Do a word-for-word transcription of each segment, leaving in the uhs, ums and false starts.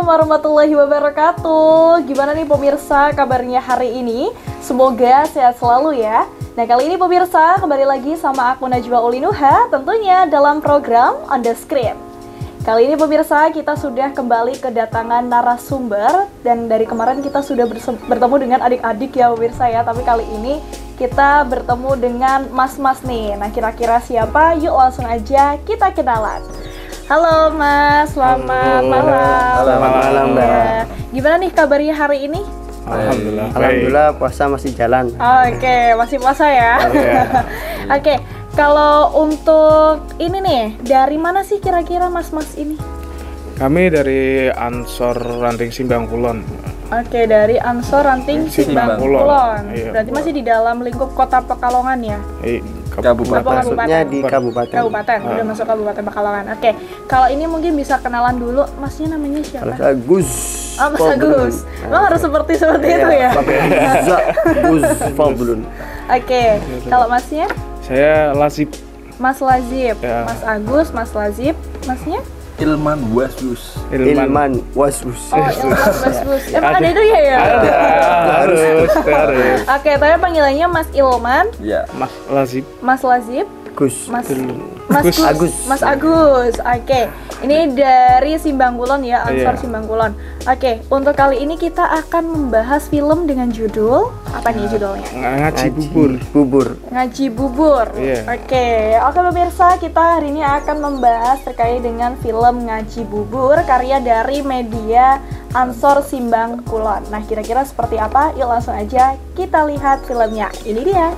warahmatullahi wabarakatuh. Gimana nih pemirsa kabarnya hari ini? Semoga sehat selalu ya. Nah kali ini pemirsa kembali lagi sama aku Najwa Ulinuha, tentunya dalam program On The Screen. Kali ini pemirsa kita sudah kembali kedatangan narasumber. Dan dari kemarin kita sudah bertemu dengan adik-adik ya pemirsa ya. Tapi kali ini kita bertemu dengan mas-mas nih. Nah kira-kira siapa? Yuk langsung aja kita kenalan. Halo Mas, selamat Halo. malam. Selamat malam Mbak. Ya. Gimana nih kabarnya hari ini? Alhamdulillah. Alhamdulillah puasa masih jalan. Oke, masih puasa ya. Oke, kalau untuk ini nih, dari mana sih kira-kira mas-mas ini? Kami dari Ansor Ranting Simbang Kulon. Oke, dari Ansor Ranting Simbang Simbang Kulon. Kulon. Iya. Berarti masih di dalam lingkup Kota Pekalongan ya? Eh, Kabupaten. Kabupaten. Maksudnya di kabupaten. Kabupaten, udah masuk Kabupaten Pekalongan. Oke, kalau ini mungkin bisa kenalan dulu, masnya namanya siapa? Kalau Agus. Oh, Mas Agus. Emang harus seperti seperti itu ya? Agus Fadlun. Oke, kalau masnya? Saya Lasip. Mas Lazib, Ya. Mas Agus, Mas Lazib, masnya? Ilman Wasus. Ilman Wasus. Oh, Ilman Wasus. Emang ada itu ya ya? Ada, harus, harus. Oke, tapi panggilannya Mas Ilman, Ya. Mas Lasip. Mas Lazib, Gus. Mas Dulu. Mas Gus. Gus, Agus. Mas Agus. Oke, ini dari Simbang Kulon ya, Ansor Iya. Simbang Kulon. Oke, untuk kali ini kita akan membahas film dengan judul apa nih judulnya? Ngaji bubur. Bubur. Ngaji Bubur. Iya. Oke, oke pemirsa, kita hari ini akan membahas terkait dengan film Ngaji Bubur karya dari media Ansor Simbang Kulon. Nah, kira-kira seperti apa? Yuk langsung aja kita lihat filmnya. Ini dia.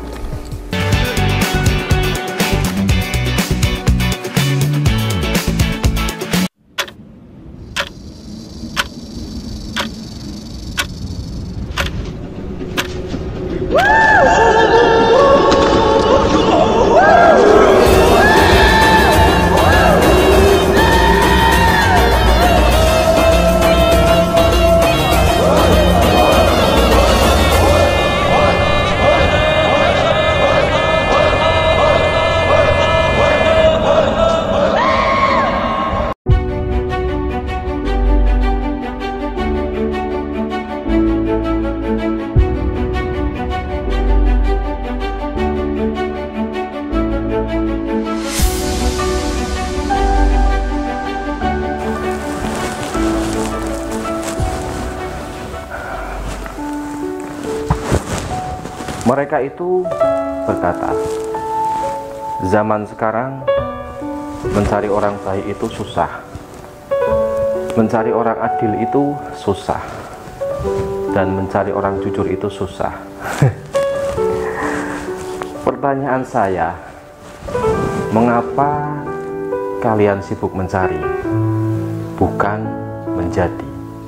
Mereka itu berkata, zaman sekarang mencari orang baik itu susah, mencari orang adil itu susah, dan mencari orang jujur itu susah. Pertanyaan saya, mengapa kalian sibuk mencari, bukan menjadi?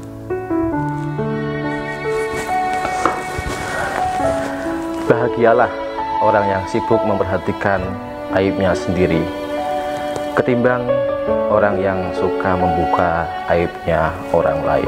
Bahagialah orang yang sibuk memperhatikan aibnya sendiri, ketimbang orang yang suka membuka aibnya orang lain.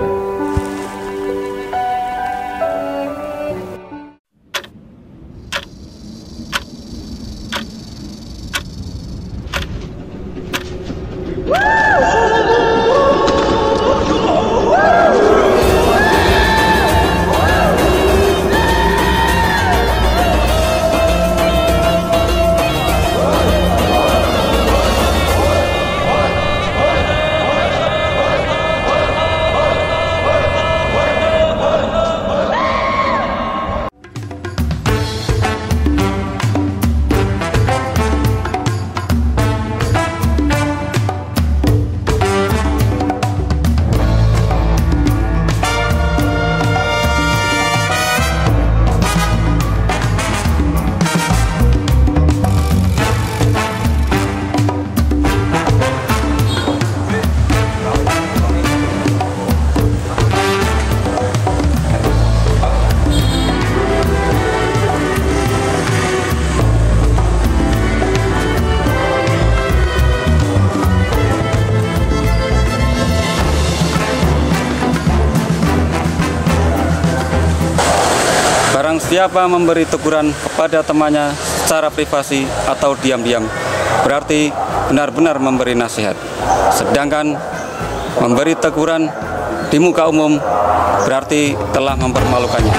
Barang siapa memberi teguran kepada temannya secara privasi atau diam-diam, berarti benar-benar memberi nasihat. Sedangkan memberi teguran di muka umum berarti telah mempermalukannya.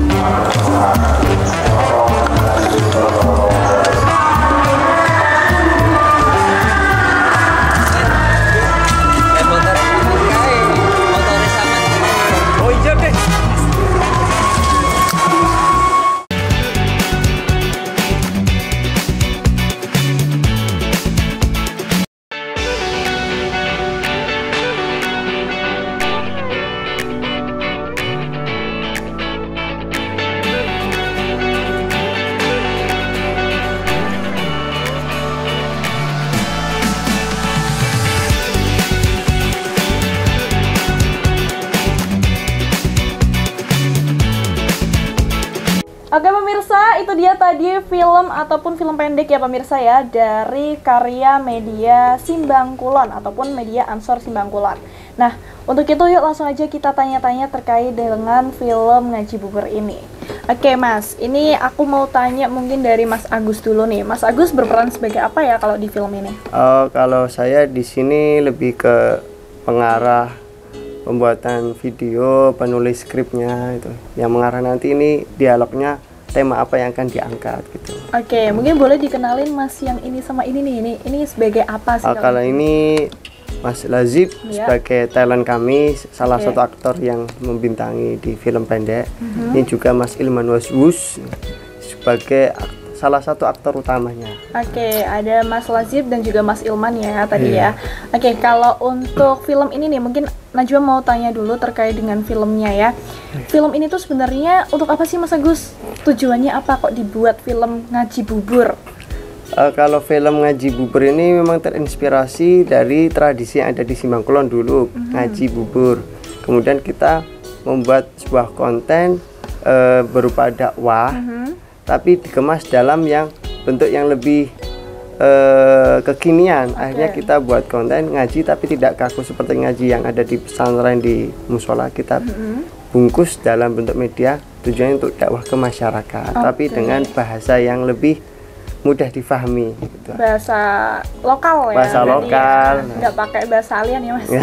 Oke pemirsa, itu dia tadi film ataupun film pendek ya pemirsa ya, dari karya media Simbangkulon ataupun media Ansor Simbangkulon. Nah, untuk itu yuk langsung aja kita tanya-tanya terkait dengan film Ngaji Bubur ini. Oke Mas, ini aku mau tanya mungkin dari Mas Agus dulu nih. Mas Agus berperan sebagai apa ya kalau di film ini? Oh, kalau saya di sini lebih ke pengarah pembuatan video, penulis skripnya itu. Yang mengarah nanti ini dialognya tema apa yang akan diangkat gitu. Oke, mungkin boleh dikenalin Mas yang ini sama ini nih. Ini ini sebagai apa sih? Oh, kalau ini Mas Lazib ya, sebagai talent kami, salah Oke. satu aktor yang membintangi di film pendek. Mhm. Ini juga Mas Ilman Waswus sebagai ak- salah satu aktor utamanya. Oke, ada Mas Lazib dan juga Mas Ilman ya tadi ya. Oke, kalau untuk film ini nih, mungkin Najwa mau tanya dulu terkait dengan filmnya ya. Film ini tuh sebenarnya untuk apa sih Mas Agus? Tujuannya apa kok dibuat film Ngaji Bubur? Uh, kalau film Ngaji Bubur ini memang terinspirasi dari tradisi yang ada di Simbangkulon dulu, ngaji bubur. Kemudian kita membuat sebuah konten uh, berupa dakwah, tapi dikemas dalam yang bentuk yang lebih uh, kekinian. Akhirnya kita buat konten ngaji tapi tidak kaku seperti ngaji yang ada di pesantren, di musola. Kita bungkus dalam bentuk media, tujuannya untuk dakwah ke masyarakat, tapi dengan bahasa yang lebih mudah difahami gitu. Bahasa lokal ya. Bahasa berarti lokal. ya. Nggak pakai bahasa alien ya Mas.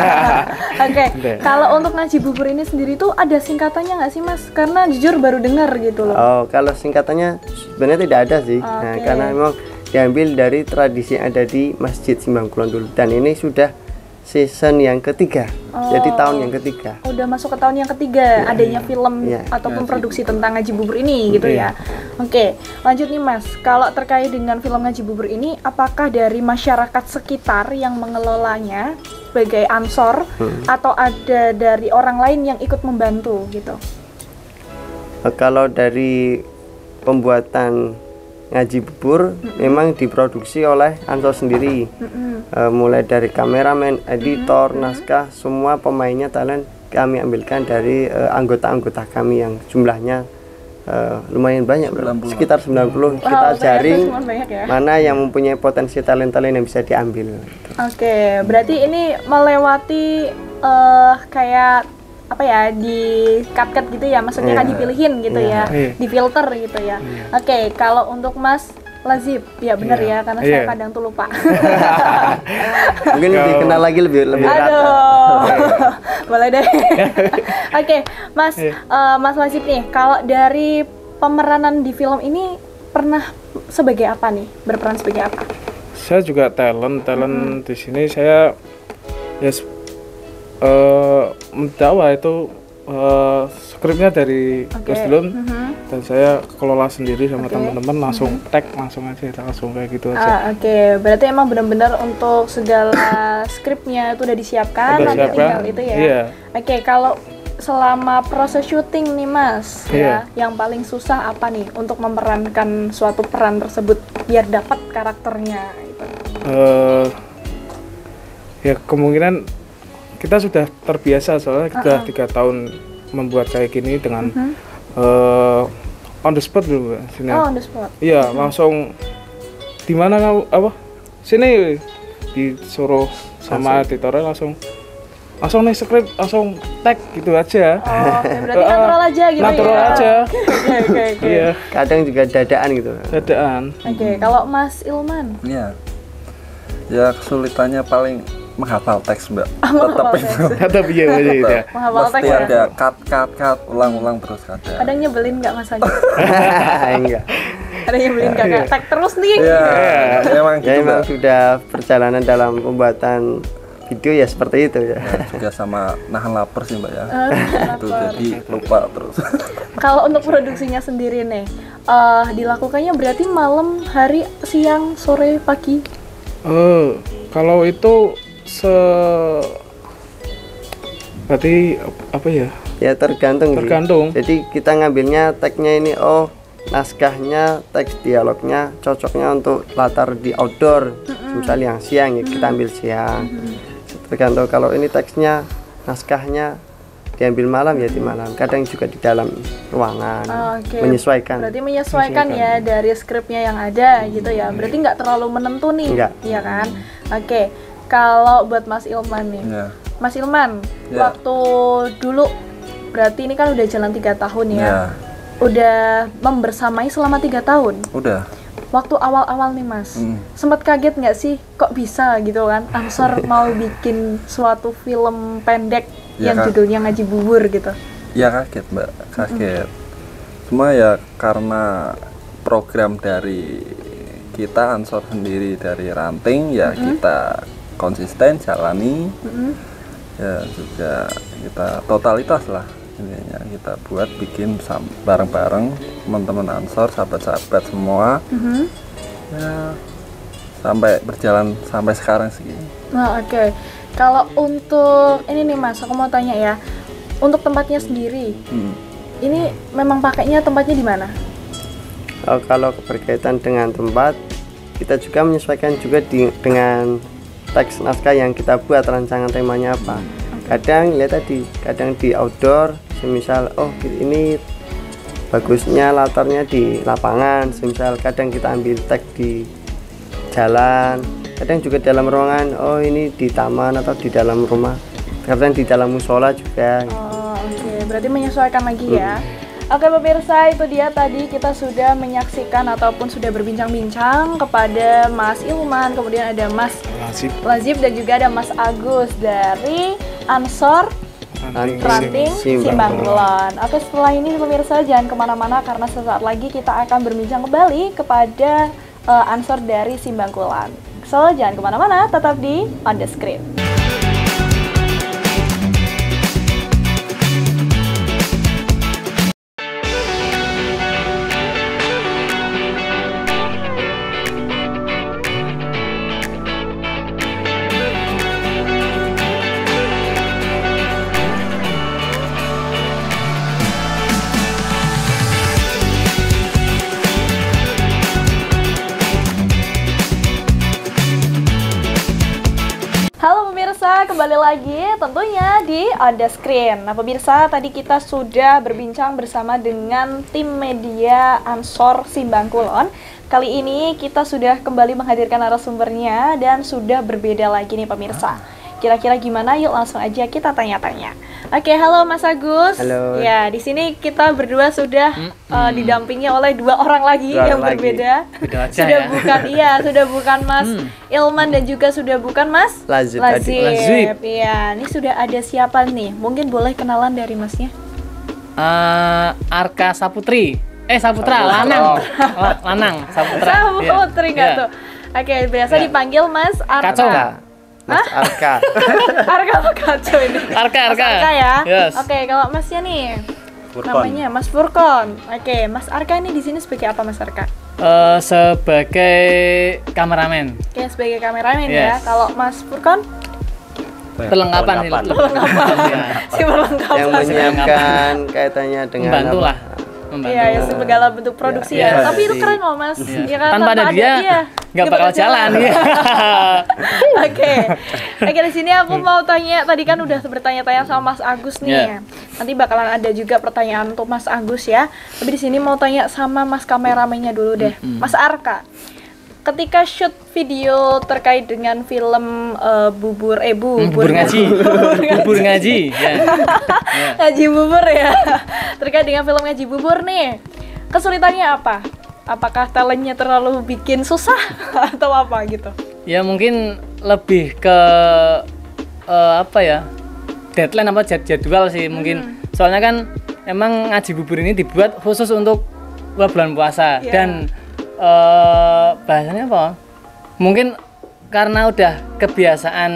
Oke, kalau untuk Ngaji Bubur ini sendiri tuh ada singkatannya nggak sih Mas? Karena jujur baru dengar gitu loh. Oh, kalau singkatannya sebenarnya tidak ada sih. Nah, Oke. karena memang diambil dari tradisi yang ada di Masjid Simbangkulon dulu, dan ini sudah season yang ketiga. Jadi tahun yang ketiga. Udah masuk ke tahun yang ketiga adanya film Iya. ataupun produksi tentang Ngaji Bubur ini gitu ya. Oke, lanjut nih Mas. Kalau terkait dengan film Ngaji Bubur ini, apakah dari masyarakat sekitar yang mengelolanya sebagai ansor atau ada dari orang lain yang ikut membantu gitu? Eh, Kalau dari pembuatan Ngaji Bubur memang diproduksi oleh Ansor sendiri. Eh, mulai dari kameramen, editor, naskah, semua pemainnya talent kami ambilkan dari eh, anggota-anggota kami yang jumlahnya eh, lumayan banyak, bro. Sekitar sembilan puluh. Kita ternyata jaring cuma banyak ya. mana yang mempunyai potensi talent-talent yang bisa diambil. Oke, berarti ini melewati eh kayak apa ya, di cut-cut gitu ya, maksudnya kan Iya. dipilihin gitu Iya. ya, Iya. difilter gitu ya. Oke, kalau untuk Mas Lazib, ya benar ya, karena saya Iya. kadang tuh lupa. Mungkin lebih kenal lagi lebih lebih rata. Aduh, boleh deh. Oke, Mas, eh, Mas Lazib nih, kalau dari pemeranan di film ini pernah sebagai apa nih, berperan sebagai apa? Saya juga talent, talent di sini saya ya s- eh mendakwah itu eh, skripnya dari Oke. Gus Dulun, Mhm. dan saya kelola sendiri sama Oke. teman-teman, langsung tag langsung aja, langsung kayak gitu aja. Ah, Oke, berarti emang benar-benar untuk segala skripnya itu udah disiapkan, Udah nanti siapkan, tinggal itu ya. iya. Oke, kalau selama proses syuting nih Mas, Iya. ya, yang paling susah apa nih untuk memerankan suatu peran tersebut biar dapat karakternya gitu. Eh, ya kemungkinan kita sudah terbiasa, soalnya kita tiga tahun membuat kayak gini dengan eh, on the spot dulu, Mbak, sini. Oh, on the spot. Iya, langsung di mana kamu apa? Sini disuruh sama editornya, langsung langsung nih skrip, langsung tag gitu aja. Oh, oke, berarti natural aja gitu Natural ya. aja. Oke, oke, oke. Iya, Kadang juga dadaan gitu. dadaan. Oke, kalau Mas Ilman. Ya, ya kesulitannya paling menghafal teks mbak. menghafal Tetap teks. itu. Tetap iya gitu ya. Menghafal Pasti teks ya? ada cut cut cut ulang-ulang terus kadang. Kadang nyebelin nggak Mas Agus? Enggak. Ada nyebelin kakak tag terus nih. Iya, emang Ya gitu memang mbak. sudah perjalanan dalam pembuatan video ya seperti itu ya. Ya, juga sama nahan lapar sih mbak ya. Ah, Itu lapar. jadi lupa terus. Kalau untuk produksinya sendiri nih, eh, dilakukannya berarti malam, hari, siang, sore, pagi? Oh, kalau itu se berarti apa ya? Ya tergantung. sih. Tergantung. Jadi kita ngambilnya tagnya ini oh naskahnya, teks dialognya cocoknya untuk latar di outdoor. Misal yang siang ya kita ambil siang. Tergantung kalau ini teksnya naskahnya diambil malam ya di malam. Kadang juga di dalam ruangan. Ah, oke. Menyesuaikan. Berarti menyesuaikan ya dari skripnya yang ada gitu ya. Berarti nggak terlalu menentu nih, Nggak. iya kan? Oke. Kalau buat Mas Ilman nih, Ya. Mas Ilman, Ya. waktu dulu berarti ini kan udah jalan tiga tahun ya. Ya, Udah membersamai selama tiga tahun. udah. Waktu awal-awal nih Mas, Hmm. sempat kaget nggak sih kok bisa gitu kan Ansor mau bikin suatu film pendek Ya, yang Kak. judulnya Ngaji Bubur gitu? Ya kaget mbak, kaget. Cuma ya karena program dari kita Ansor sendiri dari Ranting ya kita konsisten jalani. Mm-mm. Ya juga kita totalitas lah intinya kita buat bikin sam- bareng-bareng teman-teman Ansor, sahabat-sahabat semua. Mhm. Ya sampai berjalan sampai sekarang sih. Nah, oke. Kalau untuk ini nih Mas, aku mau tanya ya. Untuk tempatnya sendiri, Hmm. ini memang pakainya tempatnya di mana? Oh, kalau berkaitan dengan tempat, kita juga menyesuaikan juga di, dengan teks naskah yang kita buat rancangan temanya apa. Kadang lihat tadi, kadang di outdoor, semisal oh ini bagusnya latarnya di lapangan, semisal kadang kita ambil teks di jalan, kadang juga dalam ruangan, oh ini di taman atau di dalam rumah, kadang di dalam musola juga. Oh, oke. Berarti menyesuaikan lagi ya. Oke pemirsa, itu dia tadi kita sudah menyaksikan ataupun sudah berbincang-bincang kepada Mas Ilman, kemudian ada Mas Lazib. Lazib dan juga ada Mas Agus dari Ansor Ranting Simbang Kulon. Oke, setelah ini pemirsa jangan kemana-mana karena sesaat lagi kita akan berbincang kembali kepada uh, Ansor dari Simbang Kulon. So, jangan kemana-mana, tetap di On The Screen. Halo pemirsa, kembali lagi tentunya di On The Screen. Nah pemirsa, tadi kita sudah berbincang bersama dengan tim media Ansor Simbang Kulon. Kali ini kita sudah kembali menghadirkan narasumbernya dan sudah berbeda lagi nih pemirsa. Kira-kira gimana? Yuk langsung aja kita tanya-tanya. Oke, halo Mas Agus. Halo. Ya, di sini kita berdua sudah uh, didampingi oleh dua orang lagi Dua yang orang lagi. berbeda. Beda aja Sudah ya. bukan iya, sudah bukan Mas Hmm. Ilman dan juga sudah bukan Mas Lazib tadi. Lazib. Iya, ini sudah ada siapa nih? Mungkin boleh kenalan dari Masnya? Eh, Arka Saputri. Eh Saputra, Lanang. La- Lanang, Saputra. Sama Iya. Putri nggak Iya. tuh? Oke, biasa Iya. dipanggil Mas Arka. Kacau. Mas Arka. Arka apa kacau ini? Arka, Mas Arka. Arka ya. Yes. Oke, kalau Masnya nih Furkon. namanya Mas Furkon. Oke, Mas Arka ini di sini sebagai apa Mas Arka? Eh, sebagai kameramen. Oke, sebagai kameramen ya. Yes. Kalau Mas Furkon Perlengkapan nih. Perlengkapan. Iya. si perlengkapan. Yang menyiapkan kaitannya dengan Membantu apa? lah. Membantu. Iya, ya segala bentuk produksi Iya, ya. iya. Tapi itu keren loh Mas. Iya. Ya kan, Tanpa ada dia, iya, nggak bakal jalan. Iya. Oke, oke di sini aku mau tanya. Tadi kan udah bertanya-tanya sama Mas Agus nih. Yeah. Nanti bakalan ada juga pertanyaan untuk Mas Agus ya. Tapi di sini mau tanya sama Mas kameramennya dulu deh, Mas Arka. Ketika shoot video terkait dengan film eh, bubur eh bu, Hmm, Bubur ngaji. Bubur ngaji. Ya. Ya. ngaji bubur ya. Terkait dengan film ngaji bubur nih, kesulitannya apa? Apakah talentnya terlalu bikin susah atau apa gitu? Ya mungkin lebih ke eh, apa ya? Deadline apa jad- jadwal sih mungkin. Hmm. Soalnya kan emang ngaji bubur ini dibuat khusus untuk bulan puasa Iya. dan eh bahasanya apa? Mungkin karena udah kebiasaan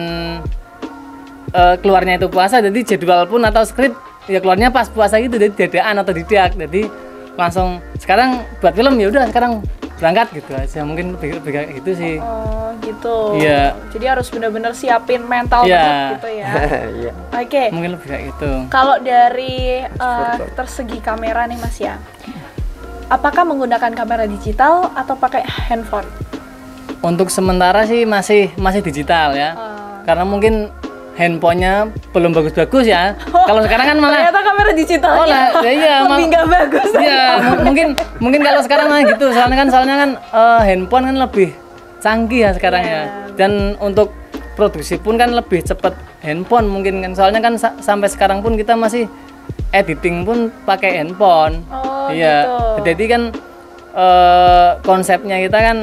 eh, keluarnya itu puasa, jadi jadwal pun atau skrip ya keluarnya pas puasa gitu, jadi dadaan atau didak, jadi langsung sekarang buat film ya udah sekarang berangkat gitu aja, mungkin lebih, lebih kayak gitu sih. Oh gitu. Iya. Jadi harus benar-benar siapin mental Iya. banget gitu ya. Iya. Oke. Mungkin lebih kayak gitu. Kalau dari uh, Foto. tersegi kamera nih Mas ya, apakah menggunakan kamera digital atau pakai handphone? Untuk sementara sih masih masih digital ya, Uh, karena mungkin handphonenya belum bagus-bagus ya. Kalau sekarang kan malah ternyata kamera digital Oh lah, ya iya, lebih mal- nggak bagus. Iya, m- mungkin mungkin kalau sekarang mah gitu. Soalnya kan soalnya kan eh, handphone kan lebih canggih ya sekarang Iya. ya. Dan untuk produksi pun kan lebih cepat handphone mungkin kan. Soalnya kan sa- sampai sekarang pun kita masih editing pun pakai handphone. Oh, iya. gitu. Jadi kan eh, konsepnya kita kan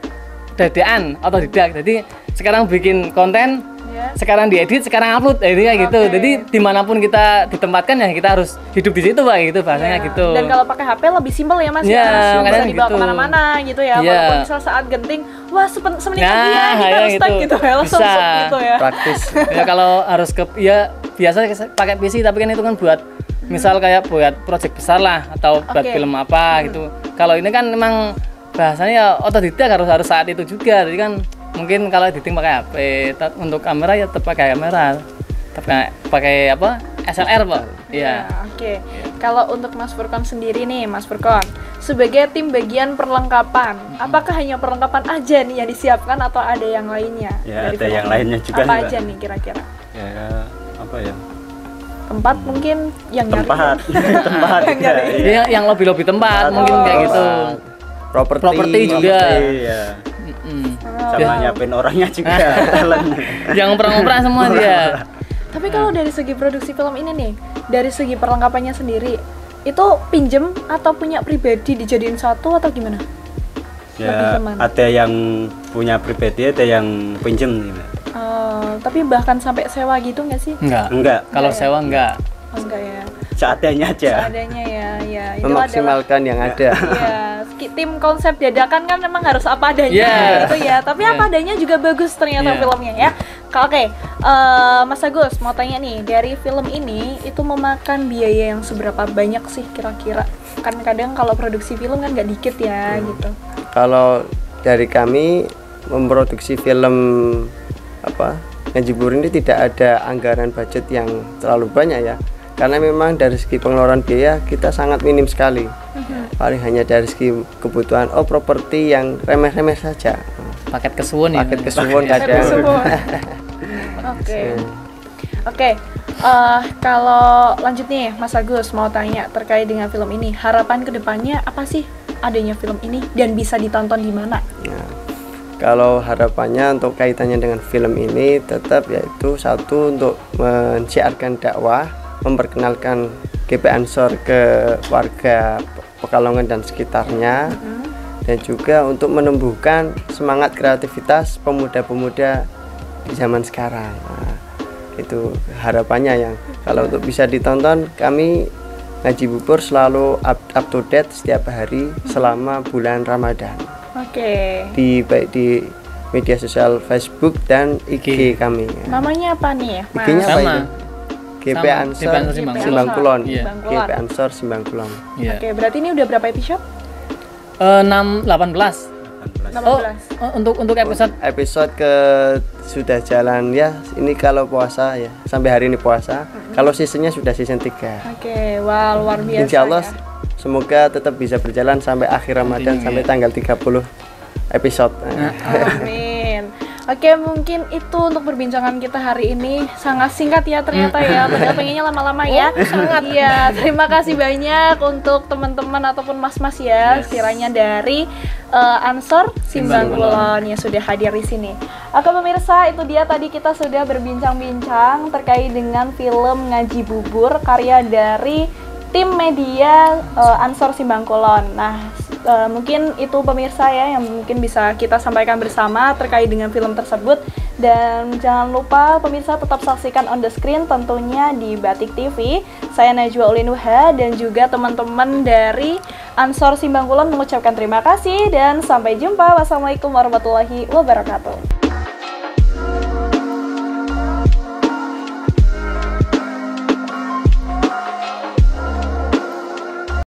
dadaan atau didak. Jadi sekarang bikin konten, Ya. sekarang diedit, sekarang upload, jadi kayak gitu. Oke. Jadi dimanapun kita ditempatkan ya kita harus hidup di situ pak, gitu bahasanya Iya. gitu. Dan kalau pakai H P lebih simpel ya Mas Iya, ya, bisa makanya dibawa gitu. kemana-mana gitu ya. Iya. Walaupun misal saat genting, wah sepen- semenit Nah, lagi ya kita ya harus tag gitu. gitu ya, langsung Bisa. set gitu ya. Praktis. Ya kalau harus ke ya biasa pakai P C, tapi kan itu kan buat misal kayak buat project besar lah atau buat Oke. film apa gitu. Kalau ini kan memang bahasanya ya otodidak, harus harus saat itu juga. Jadi kan mungkin kalau editing pakai H P, ta- untuk kamera ya tetap pakai kamera. Tapi pakai apa? S L R, Pak. Iya. Ya, oke. Kalau untuk Mas Furkon sendiri nih, Mas Furkon, sebagai tim bagian perlengkapan, apakah hanya perlengkapan aja nih yang disiapkan atau ada yang lainnya? Ya, dari ada film yang ini? lainnya juga Apa nih, Mbak. aja nih kira-kira? Ya, apa ya? Tempat mungkin yang nyari. Tempat, tempat. Yang ya, nyari. iya. Dia yang lobby-lobby tempat mungkin kayak gitu. Properti. Properti juga. Iya. Mm-mm. Sama nyiapin orangnya juga, talent. Yang ngoprek-ngoprek semua dia. Tapi kalau dari segi produksi film ini nih, dari segi perlengkapannya sendiri, itu pinjem atau punya pribadi dijadiin satu atau gimana? Lebih Ya, kemana? ada yang punya pribadi, ada yang pinjem gitu. Eh, tapi bahkan sampai sewa gitu nggak sih? Enggak. Enggak, Kalau Enggak ya? sewa enggak. Oh, enggak ya. seadanya aja. Seadanya ya, ya. Itu adalah Memaksimalkan yang ada. ya, ski- tim konsep dadakan kan memang harus apa adanya Yeah. gitu ya. Tapi Yeah. apa adanya juga bagus ternyata Yeah. filmnya ya. Ka- Oke, eh, Mas Agus mau tanya nih, dari film ini itu memakan biaya yang seberapa banyak sih kira-kira? Kan kadang kalau produksi film kan nggak dikit ya gitu. Kalau dari kami memproduksi film apa Ngaji Bubur ini tidak ada anggaran budget yang terlalu banyak ya, karena memang dari segi pengeluaran biaya kita sangat minim sekali. Paling hanya dari segi kebutuhan oh properti yang remeh-remeh saja, Paket kesuwun ya. paket kesuwun Paket kadang. kesuwun. Oke. Oke, eh, kalau lanjut nih Mas Agus mau tanya terkait dengan film ini, harapan kedepannya apa sih adanya film ini dan bisa ditonton di mana? Nah, kalau harapannya untuk kaitannya dengan film ini tetap yaitu satu untuk mensiarkan dakwah, memperkenalkan G P Ansor ke warga Pekalongan dan sekitarnya, dan juga untuk menumbuhkan semangat kreativitas pemuda-pemuda di zaman sekarang. Nah, itu harapannya yang kalau untuk bisa ditonton, kami Ngaji Bubur selalu up, up to date setiap hari selama bulan Ramadan. Oke. Di baik di media sosial Facebook dan I G kami. Namanya apa nih, Mas? I G-nya apa Sama. itu? G P Sama, Ansor G P Ansor Simbang Simbang Kulon. Iya. G P Ansor Simbang Kulon. Iya. Oke, berarti ini udah berapa episode? Eh, enam delapan belas. Oh, delapan belas. oh, untuk untuk episode Episode ke sudah jalan ya. Ini kalau puasa ya. Sampai hari ini puasa. Kalau seasonnya sudah season tiga. Oke, wah luar biasa. Insya Allah ya. semoga tetap bisa berjalan sampai akhir Ramadan sampai tanggal tiga puluh episode. Amin. Oke, mungkin itu untuk perbincangan kita hari ini. Sangat singkat ya ternyata ya. Padahal pengennya lama-lama ya. Sangat. Iya, terima kasih banyak untuk teman-teman ataupun mas-mas ya, sekiranya dari eh, Ansor Simbang Kulon yang sudah hadir di sini. Oke pemirsa, itu dia tadi kita sudah berbincang-bincang terkait dengan film Ngaji Bubur karya dari tim media eh, Ansor Simbang Kulon. Nah, uh, mungkin itu pemirsa ya yang mungkin bisa kita sampaikan bersama terkait dengan film tersebut. Dan jangan lupa pemirsa tetap saksikan On The Screen tentunya di Batik T V. Saya Najwa Ulinuha dan juga teman-teman dari Ansor Simbangkulon mengucapkan terima kasih dan sampai jumpa. Wassalamualaikum warahmatullahi wabarakatuh.